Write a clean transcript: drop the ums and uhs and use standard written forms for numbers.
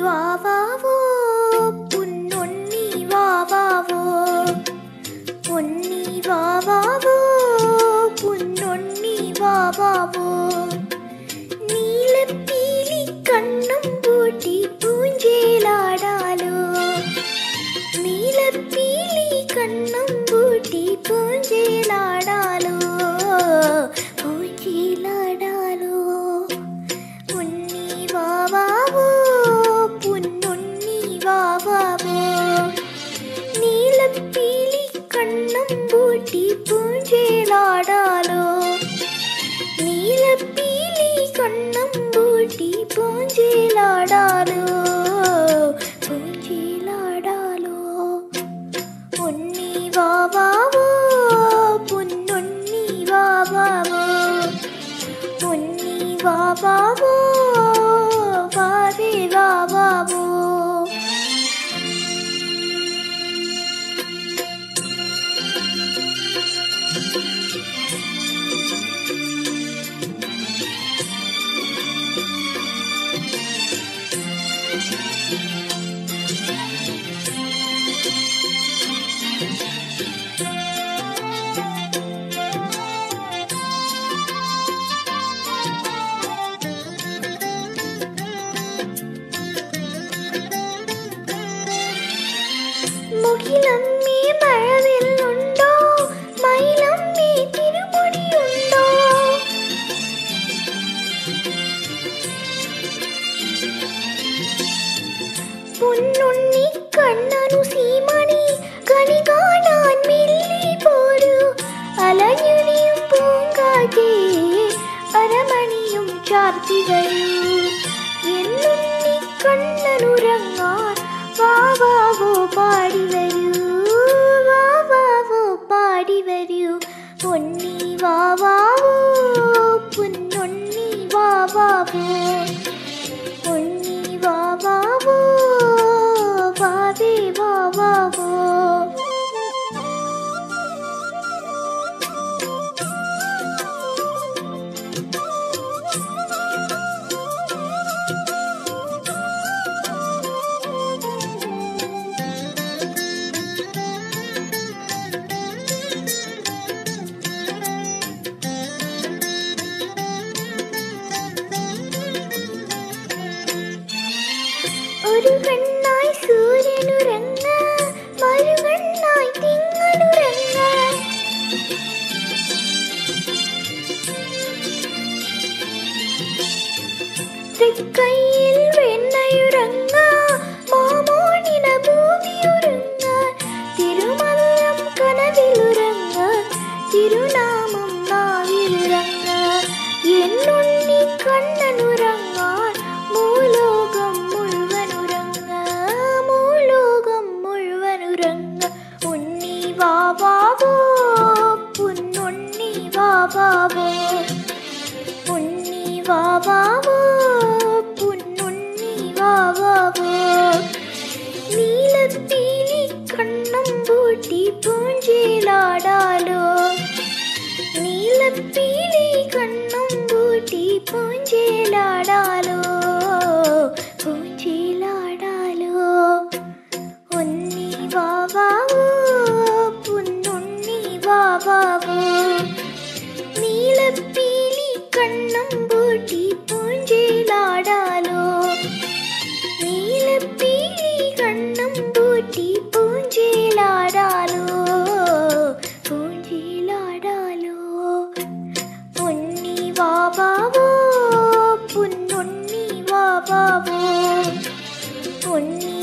വാവാവോ പൊന്നുണ്ണി വാവാവോ പൊന്നി വാവാവോ പൊന്നുണ്ണി വാവാവോ നീലപ്പീലി കണ്ണും പൂട്ടി പൂഞ്ചേലാടാലോ നീലപ്പീലി കണ്ണും പൂട്ടി പൂഞ്ചേലാടാലോ പൂഞ്ചേലാടാലോ പൊന്നി വാവാവോ പൊന്നുണ്ണി വാവാവോ നീലപ്പീലി കണ്ണും പൂട്ടി പൂഞ്ചേലാടാലോ നീലപ്പീലി കണ്ണും പൂട്ടി പൂഞ്ചേലാടാലോ പൂഞ്ചേലാടാലോ പൊന്നി വാവാവോ പൊന്നുണ്ണി വാവാവോ പൊന്നി വാവാവോ വാവേ വാവാവോ മുകിലമ്മേ മഴവില്ലുണ്ടോ മയിലമ്മേ തിരുമുടിയുണ്ടോ പൊന്നുണ്ണി കണ്ണനു സീമണി കണി കാണാൻ മെല്ലി പോരൂ അലഞ്ഞുനിയും പൂങ്കാറ്റേ അരമണിയും ചാർത്തി വരൂ എന്നുണ്ണി കണ്ണനുറങ്ങാൻ വാവാവോ പാടി വരൂ വാവാവോ പാടി വരൂ പൊന്നി വാവാവോ പൊന്നുണ്ണി വാവാവോ പൊന്നി വാവാവോ വാവേ വാവാവോ ഒരു കണ്ണായി സൂര്യനുറങ്ങ മറുകണ്ണായി തിങ്ങളുറങ്ങ തൃക്കൈയിൽ വെണ്ണയുറങ്ങ മാമോണിന ഭൂമിയുറങ്ങ തിരുമല്ലം കനവിലുറങ്ങ തിരുനാമം നാവിലുറങ്ങ എന്നുണ്ണി കണ്ണനുറങ്ങാൻ മൂലോകം ഉണ്ണി വാവാവോ പൊന്നുണ്ണി വാവാവോ ഉണ്ണി വാവാവോ പൊന്നുണ്ണി വാവാവോ നീലപ്പീലി കണ്ണും പൂട്ടി പൂഞ്ചേലാടാലോ നീലപ്പീലി കണ്ണും പൂട്ടി പൂഞ്ചേലാടാലോ പൂഞ്ചേലാടാലോ ഉണ്ണി വാവാവോ പൊന്നുണ്ണി വാവാവോ നീലപ്പീലി കണ്ണും പൂട്ടി പൂഞ്ചേലാടാലോ നീലപ്പീലി കണ്ണും പൂട്ടി പൂഞ്ചേലാടാലോ പൂഞ്ചേലാടാലോ പൊന്നി വാവാവോ പൊന്നുണ്ണി വാവാവോ പൊന്നി